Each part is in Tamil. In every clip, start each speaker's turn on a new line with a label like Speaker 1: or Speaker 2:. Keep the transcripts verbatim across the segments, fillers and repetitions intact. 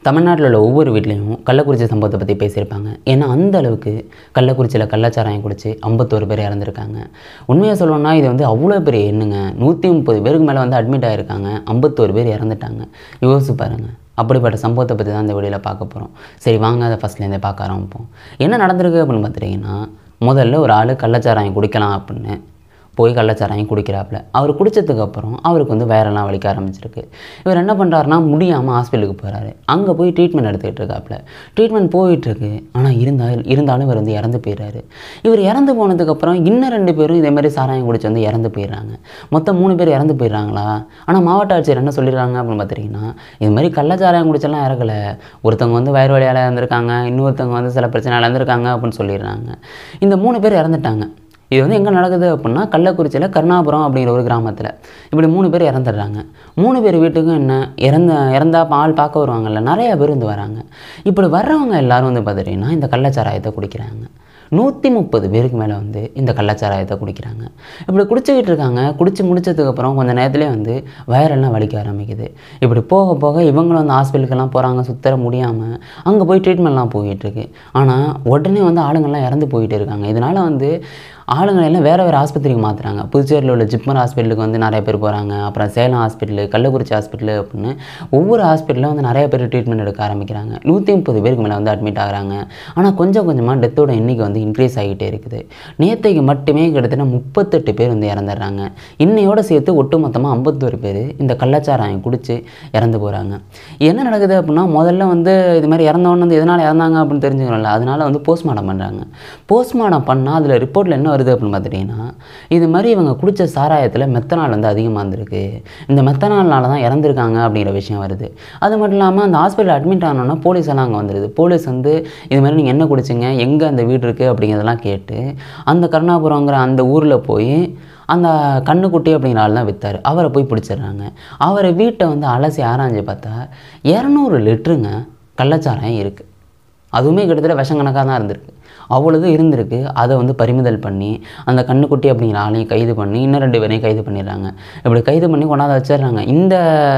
Speaker 1: தமிழ்நாட்டில் உள்ள ஒவ்வொரு வீட்லேயும் கள்ளக்குறிச்சி சம்பவத்தை பற்றி பேசியிருப்பாங்க. ஏன்னா அந்த அளவுக்கு கள்ளக்குறிச்சியில் கள்ளச்சாராயம் குடிச்சு ஐம்பத்தொரு பேர் இறந்துருக்காங்க. உண்மையாக சொல்லணும்னா இது வந்து அவ்வளோ பெரிய எண்ணுங்க. நூற்றி முப்பது பேருக்கு மேலே வந்து அட்மிட் ஆகிருக்காங்க. ஐம்பத்தொரு பேர் இறந்துட்டாங்க. யோசிச்சு பாருங்கள். அப்படிப்பட்ட சம்பவத்தை பற்றி தான் இந்த வீடியோவில் பார்க்க போகிறோம். சரி வாங்க அதை ஃபஸ்ட்லேருந்தே பார்க்க ஆரம்பிப்போம். என்ன நடந்திருக்கு அப்படின்னு பார்த்துட்டிங்கன்னா, முதல்ல ஒரு ஆள் கள்ளச்சாராயம் குடிக்கலாம் அப்படின்னு போய் கள்ளச்சாராயம் குடிக்கிறாப்புல. அவர் குடித்ததுக்கப்புறம் அவருக்கு வந்து வயரெல்லாம் வலிக்க ஆரம்பிச்சிருக்கு. இவர் என்ன பண்ணுறாருனா முடியாமல் ஹாஸ்பிட்டலுக்கு போகிறாரு. அங்கே போய் ட்ரீட்மெண்ட் எடுத்துக்கிட்டு இருக்காப்புல. ட்ரீட்மெண்ட் போயிட்டுருக்கு. ஆனால் இருந்தால் இருந்தாலும் இவர் வந்து இறந்து போயிடுறாரு. இவர் இறந்து போனதுக்கப்புறம் இன்னும் ரெண்டு பேரும் இதேமாதிரி சாராயம் குடிச்சு வந்து இறந்து போயிடுறாங்க. மொத்தம் மூணு பேர் இறந்து போயிடுறாங்களா? ஆனால் மாவட்ட ஆட்சியர் என்ன சொல்லிடுறாங்க அப்படின்னு பார்த்துட்டிங்கன்னா, இது மாதிரி கள்ளச்சாராயம் குடிச்செல்லாம் இறக்கலை, ஒருத்தவங்க வந்து வயிறு வலியால் இறந்துருக்காங்க, இன்னொருத்தவங்க வந்து சில பிரச்சனையால் இறந்துருக்காங்க அப்படின்னு சொல்லிடுறாங்க. இந்த மூணு பேர் இறந்துட்டாங்க. இது வந்து எங்கே நடக்குது அப்படின்னா, கள்ளக்குறிச்சியில் கருணாபுரம் அப்படிங்கிற ஒரு கிராமத்தில் இப்படி மூணு பேர் இறந்துடுறாங்க. மூணு பேர் வீட்டுக்கும் என்ன இறந்த இறந்தா ஆள் பார்க்க வருவாங்கல்ல, நிறைய பேர் வந்து வராங்க. இப்படி வர்றவங்க எல்லோரும் வந்து பார்த்துட்டிங்கன்னா இந்த கள்ளச்சாராயத்தை குடிக்கிறாங்க. நூற்றி முப்பது பேருக்கு மேலே வந்து இந்த கள்ளச்சாராயத்தை குடிக்கிறாங்க. இப்படி குடிச்சிக்கிட்டு இருக்காங்க. குடித்து முடிச்சதுக்கப்புறம் கொஞ்சம் நேரத்துலேயே வந்து வயரெல்லாம் வலிக்க ஆரம்பிக்குது. இப்படி போக போக இவங்களும் வந்து ஹாஸ்பிட்டலுக்கெல்லாம் போகிறாங்க. சுத்தர முடியாமல் அங்கே போய் ட்ரீட்மெண்ட்லாம் போயிட்டுருக்கு. ஆனால் உடனே வந்து ஆளுங்கள்லாம் இறந்து போயிட்டு இருக்காங்க. இதனால் வந்து ஆளுங்களை எல்லாம் வேறு வேறு ஆஸ்பத்திரிக்கு மாற்றுறாங்க. புதுச்சேரியில் உள்ள ஜிப்மர் ஹாஸ்பிட்டலுக்கு வந்து நிறைய பேர் போகிறாங்க. அப்புறம் சேலம் ஹாஸ்பிட்டலு, கள்ளக்குறிச்சி ஹாஸ்பிட்டலு அப்படின்னு ஒவ்வொரு ஹாஸ்பிட்டலில் வந்து நிறைய பேர் ட்ரீட்மெண்ட் எடுக்க ஆரம்பிக்கிறாங்க. நூற்றி முப்பது பேருக்கு மேலே வந்து அட்மிட் ஆகிறாங்க. ஆனால் கொஞ்சம் கொஞ்சமாக டெத்தோட எண்ணிக்கை வந்து இன்க்ரீஸ் ஆகிட்டே இருக்குது. நேற்றைக்கு மட்டுமே கிட்டத்தட்ட முப்பத்தெட்டு பேர் வந்து இறந்துடுறாங்க. இன்னையோடு சேர்த்து ஒட்டு மொத்தமாக ஐம்பத்தொரு பேர் இந்த கள்ளச்சாராயம் குடித்து இறந்து போகிறாங்க. என்ன நடக்குது அப்படின்னா, முதல்ல வந்து இது மாதிரி இறந்தவொன்னு வந்து எதனால் இறந்தாங்க அப்படின்னு தெரிஞ்சுக்கணும்ல, அதனால் வந்து போஸ்ட்மார்ட்டம் பண்ணுறாங்க. போஸ்ட்மார்ட்டம் பண்ணால் அதில் ரிப்போர்ட்டில் என்ன வருது அப்படின்னு பார்த்துட்டிங்கன்னா, இது மாதிரி இவங்க குடித்த சாராயத்தில் மெத்தனால் வந்து அதிகமாக இருந்திருக்கு, இந்த மெத்தனால்னால தான் இறந்துருக்காங்க அப்படிங்கிற விஷயம் வருது. அது மட்டும் இல்லாமல் அந்த ஹாஸ்பிட்டல் அட்மிட் ஆனோன்னா போலீஸ் எல்லாம் அங்கே வந்துடுது. போலீஸ் வந்து இது மாதிரி நீங்கள் என்ன குடிச்சிங்க, எங்கே அந்த வீடு இருக்குது அப்படிங்கிறதெல்லாம் கேட்டு அந்த கருணாபுரங்கிற அந்த ஊரில் போய் அந்த கண்ணுக்குட்டி அப்படிங்கிற ஆள் தான் விற்றார், அவரை போய் பிடிச்சிடுறாங்க. அவரை வீட்டை வந்து அலசி ஆராய்ஞ்சு பார்த்தா இரநூறு லிட்டருங்க கள்ளச்சாராயம் இருக்குது. அதுவுமே கிட்டத்தட்ட விஷக்கணக்காக தான் இருந்திருக்கு. அவ்வளவு இருந்திருக்கு. அதை வந்து பறிமுதல் பண்ணி அந்த கண்ணுக்குட்டி அப்படிங்கிற ஆளையும் கைது பண்ணி இன்னும் ரெண்டு பேரையும் கைது பண்ணிடுறாங்க. இப்படி கைது பண்ணி கொண்டாந்து வச்சிடுறாங்க. இந்த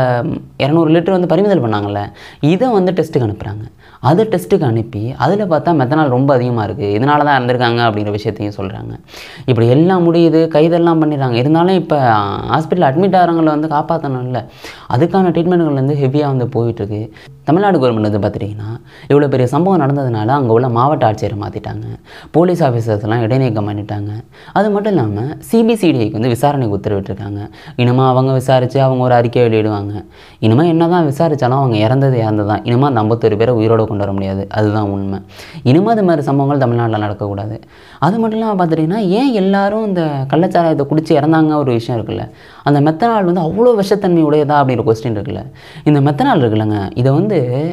Speaker 1: இரநூறு லிட்டர் வந்து பறிமுதல் பண்ணாங்கள்ல, இதை வந்து டெஸ்ட்டுக்கு அனுப்புகிறாங்க. அதை டெஸ்ட்டுக்கு அனுப்பி அதில் பார்த்தா மெத்தனால் ரொம்ப அதிகமாக இருக்குது, இதனால தான் இறந்துருக்காங்க அப்படிங்கிற விஷயத்தையும் சொல்கிறாங்க. இப்படி எல்லாம் முடியுது, கைதெல்லாம் பண்ணிடுறாங்க. இருந்தாலும் இப்போ ஹாஸ்பிட்டல் அட்மிட் ஆகிறவங்களை வந்து காப்பாற்றணும்ல, அதுக்கான ட்ரீட்மெண்ட்கள் வந்து ஹெவியாக வந்து போயிட்டுருக்கு. தமிழ்நாடு கவர்மெண்ட் வந்து பார்த்துட்டிங்கன்னா, இவ்வளோ பெரிய சம்பவம் நடந்ததுனால அங்கே உள்ள மாவட்ட ஆட்சியரை மாற்றிட்டாங்க. போலீஸ் ஆஃபீஸர்ஸ்லாம் இடைநீக்கம் பண்ணிட்டாங்க. அது மட்டும் இல்லாமல் சிபிசிடிஐக்கு வந்து விசாரணைக்கு உத்தரவிட்டிருக்காங்க. இனிமேல் அவங்க விசாரித்து அவங்க ஒரு அறிக்கை வெளியிடுவாங்க. இனிமேல் என்ன தான் விசாரித்தாலும் அவங்க இறந்தது இறந்து தான். இனிமேல் அந்த ஐம்பத்தொரு பேரை உயிரோடு கொண்டு வர முடியாது. அதுதான் உண்மை. இனிமேல் அது மாதிரி சம்பவங்கள் தமிழ்நாட்டில் நடக்கக்கூடாது. அது மட்டும் இல்லாமல் பார்த்துட்டிங்கன்னா, ஏன் எல்லாரும் இந்த கள்ளச்சாராயத்தை குடித்து இறந்தாங்க ஒரு விஷயம் இருக்குல்ல, அந்த மெத்தனால் வந்து அவ்வளோ விஷத்தன்மை உடையதா அப்படிங்கிற கொஸ்டின் இருக்குல்ல. இந்த மெத்தனால் இருக்குல்லங்க, இதை வந்து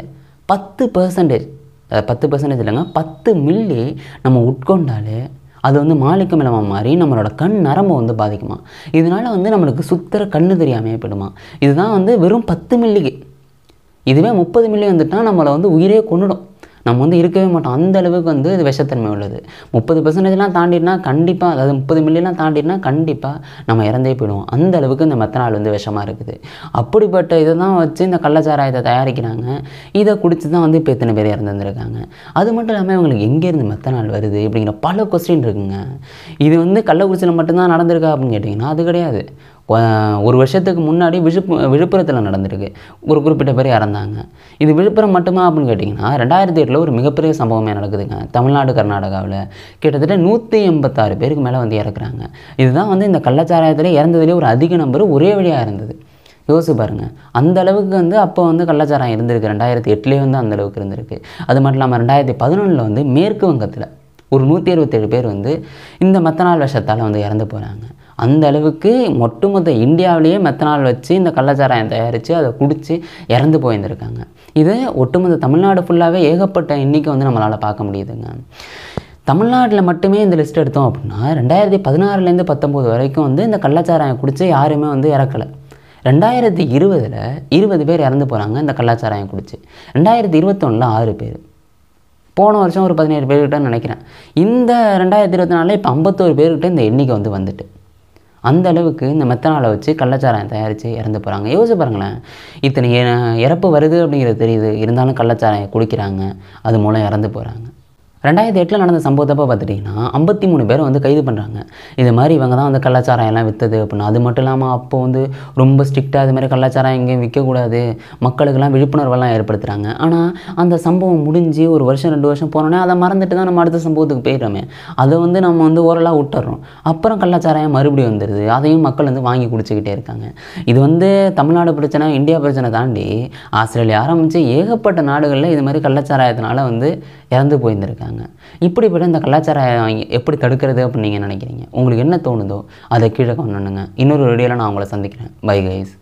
Speaker 1: பத்து பர்சன்டேஜ் பத்து பர்சன்டேஜ் இல்லைங்க, பத்து மில்லி நம்ம உட்கொண்டாலே அது வந்து மாலிக்கு மிளமாக மாறி நம்மளோட கண் நரம்பை வந்து பாதிக்குமா. இதனால் வந்து நம்மளுக்கு சுத்தர கண்ணு தெரியாமையே போயிடுமா. இதுதான் வந்து வெறும் பத்து மில்லிக்கு. இதுவே முப்பது மில்லி வந்துட்டால் நம்மளை வந்து உயிரே கொண்டுடும். நம்ம வந்து இருக்கவே மாட்டோம். அந்த அளவுக்கு வந்து இது விஷத்தன்மை உள்ளது. முப்பது பர்சன்டேஜ்லாம் தாண்டினா கண்டிப்பாக, அதாவது முப்பது மில்லியெலாம் தாண்டினா கண்டிப்பாக நம்ம இறந்தே போயிடுவோம். அந்த அளவுக்கு இந்த மெத்தனால் வந்து விஷமாக இருக்குது. அப்படிப்பட்ட இதை தான் வச்சு இந்த கள்ளச்சாராயத்தை தயாரிக்கிறாங்க. இதை குடித்து தான் வந்து இப்போ எத்தனை பேர் இறந்துருந்துருக்காங்க. அது மட்டும் இல்லாமல் இவங்களுக்கு எங்கேருந்து மெத்தனால் வருது அப்படிங்கிற பல கொஸ்டின் இருக்குங்க. இது வந்து கள்ளக்குறிச்சியில் மட்டும்தான் நடந்திருக்கா அப்படின்னு கேட்டிங்கன்னா அது கிடையாது. ஒரு வருஷத்துக்கு முன்னாடி விழுப்பு விழுப்புரத்தில் நடந்திருக்கு. ஒரு குறிப்பிட்ட பேர் இறந்தாங்க. இது விழுப்புரம் மட்டுமா அப்படின்னு கேட்டிங்கன்னா, ரெண்டாயிரத்தி எட்டில் ஒரு மிகப்பெரிய சம்பவமே நடக்குதுங்க. தமிழ்நாடு கர்நாடகாவில் கிட்டத்தட்ட நூற்றி எண்பத்தாறு பேருக்கு மேலே வந்து இறக்குறாங்க. இதுதான் வந்து இந்த கள்ளச்சாராயத்தில் இறந்ததுலேயே ஒரு அதிக நம்பர் ஒரே வழியாக இருந்தது. யோசிச்சு பாருங்கள். அந்த அளவுக்கு வந்து அப்போ வந்து கள்ளச்சாராயம் இருந்திருக்கு. ரெண்டாயிரத்தி எட்டுலேயே வந்து அந்த அளவுக்கு இருந்திருக்கு. அது மட்டும் இல்லாமல் ரெண்டாயிரத்தி பதினொன்றில் வந்து மேற்கு வங்கத்தில் ஒரு நூற்றி அறுபத்தேழு பேர் வந்து இந்த மெத்தனால் விஷத்தால் வந்து இறந்து போகிறாங்க. அந்த அளவுக்கு ஒட்டுமொத்த இந்தியாவிலேயே மெத்தனால் வச்சு இந்த கள்ளச்சாராயம் தயாரித்து அதை குடித்து இறந்து போயிருந்திருக்காங்க. இது ஒட்டுமொத்த தமிழ்நாடு ஃபுல்லாகவே ஏகப்பட்ட எண்ணிக்கை வந்து நம்மளால் பார்க்க முடியுதுங்க. தமிழ்நாட்டில் மட்டுமே இந்த லிஸ்ட் எடுத்தோம் அப்படின்னா ரெண்டாயிரத்தி பதினாறுலேருந்து பத்தொம்போது வரைக்கும் வந்து இந்த கள்ளச்சாராயம் குடித்து யாருமே வந்து இறக்கலை. ரெண்டாயிரத்தி இருபதில் இருபது பேர் இறந்து போகிறாங்க இந்த கள்ளச்சாராயம் குடித்து. ரெண்டாயிரத்தி இருபத்தொன்னில் ஆறு பேர். போன வருஷம் ஒரு பதினேழு பேர்கிட்ட நினைக்கிறேன். இந்த ரெண்டாயிரத்தி இருபத்தி நாலில் இப்போ ஐம்பத்தோரு பேர்கிட்ட இந்த எண்ணிக்கை வந்து வந்துட்டு அந்த அளவுக்கு இந்த மெத்தனாலை வச்சு கள்ளச்சாராயம் தயாரித்து இறந்து போகிறாங்க. யோசிச்சு பாருங்களேன், இத்தனை இறப்பு வருது அப்படிங்கிறது தெரியுது, இருந்தாலும் கள்ளச்சாராயம் குடிக்கிறாங்க, அது மூலம் இறந்து போகிறாங்க. ரெண்டாயிரத்தி எட்டில் நடந்த சம்பவத்தப்போ பார்த்துட்டிங்கன்னா ஐம்பத்தி மூணு பேரை வந்து கைது பண்ணுறாங்க. இது மாதிரி இவங்க தான் வந்து கள்ளச்சாராயம் எல்லாம் விற்றது அப்படின்னா. அது மட்டும் இல்லாமல் அப்போ வந்து ரொம்ப ஸ்ட்ரிக்டாக அது மாதிரி கள்ளச்சாராயம் எங்கேயும் விற்கக்கூடாது, மக்களுக்கெல்லாம் விழிப்புணர்வெல்லாம் ஏற்படுத்துகிறாங்க. ஆனால் அந்த சம்பவம் முடிஞ்சு ஒரு வருஷம் ரெண்டு வருஷம் போனோன்னே அதை மறந்துட்டு தான் நம்ம அடுத்த சம்பவத்துக்கு போயிடுறோமே. அதை வந்து நம்ம வந்து ஓரளவு விட்டுறோம். அப்புறம் கள்ளச்சாராயம் மறுபடியும் வந்துடுது, அதையும் மக்கள் வந்து வாங்கி குடிச்சிக்கிட்டே இருக்காங்க. இது வந்து தமிழ்நாடு பிரச்சனை, இந்தியா பிரச்சனை தாண்டி ஆஸ்திரேலியா ஆரம்பித்து ஏகப்பட்ட நாடுகளில் இது மாதிரி கள்ளச்சாராயத்தினால வந்து இறந்து போயிருந்துருக்காங்க. இப்படிப்பட்ட இந்த கலாச்சாரம் எப்படி தடுக்கிறது அப்படின்னு நீங்கள் நினைக்கிறீங்க? உங்களுக்கு என்ன தோணுதோ அதை கீழே கொண்டு வந்துங்க. இன்னொரு வீடியோவில் நான் உங்களை சந்திக்கிறேன். Bye guys.